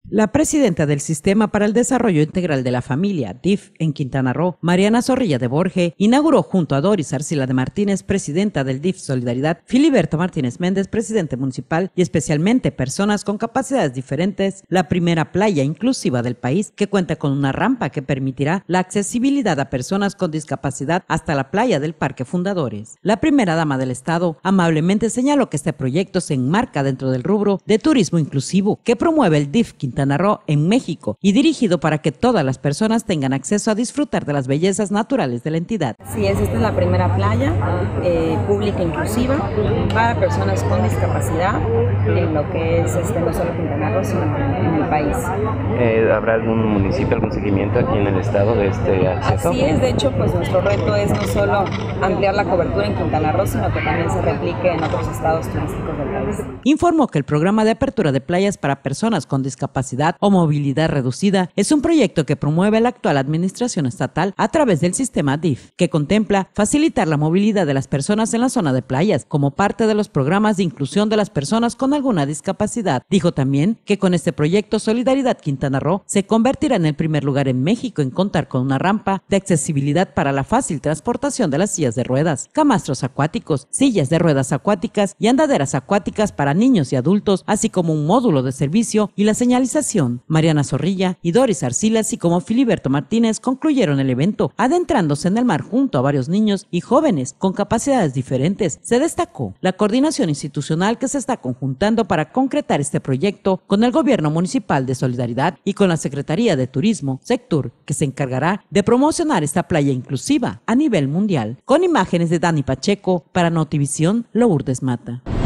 La presidenta del Sistema para el Desarrollo Integral de la Familia, DIF, en Quintana Roo, Mariana Zorrilla de Borge, inauguró junto a Doris Arcila de Martínez, presidenta del DIF Solidaridad, Filiberto Martínez Méndez, presidente municipal, y especialmente personas con capacidades diferentes, la primera playa inclusiva del país, que cuenta con una rampa que permitirá la accesibilidad a personas con discapacidad hasta la playa del Parque Fundadores. La primera dama del Estado amablemente señaló que este proyecto se enmarca dentro del rubro de turismo inclusivo que promueve el DIF Quintana Roo en México y dirigido para que todas las personas tengan acceso a disfrutar de las bellezas naturales de la entidad. Sí, esta es la primera playa pública inclusiva para personas con discapacidad en lo que es no solo Quintana Roo, sino en el país. ¿Habrá algún municipio, algún seguimiento aquí en el estado de este acceso? Así es, de hecho, pues nuestro reto es no solo ampliar la cobertura en Quintana Roo, sino que también se replique en otros estados turísticos del país. Informó que el programa de apertura de playas para personas con discapacidad o movilidad reducida es un proyecto que promueve la actual administración estatal a través del sistema DIF, que contempla facilitar la movilidad de las personas en la zona de playas como parte de los programas de inclusión de las personas con alguna discapacidad. Dijo también que con este proyecto Solidaridad Quintana Roo se convertirá en el primer lugar en México en contar con una rampa de accesibilidad para la fácil transportación de las sillas de ruedas, camastros acuáticos, sillas de ruedas acuáticas y andaderas acuáticas para niños y adultos, así como un módulo de servicio y la señalización. Mariana Zorrilla y Doris Arcila, así como Filiberto Martínez, concluyeron el evento adentrándose en el mar junto a varios niños y jóvenes con capacidades diferentes. Se destacó la coordinación institucional que se está conjuntando para concretar este proyecto con el Gobierno Municipal de Solidaridad y con la Secretaría de Turismo, Sectur, que se encargará de promocionar esta playa inclusiva a nivel mundial. Con imágenes de Dani Pacheco, para Notivisión, Lourdes Mata.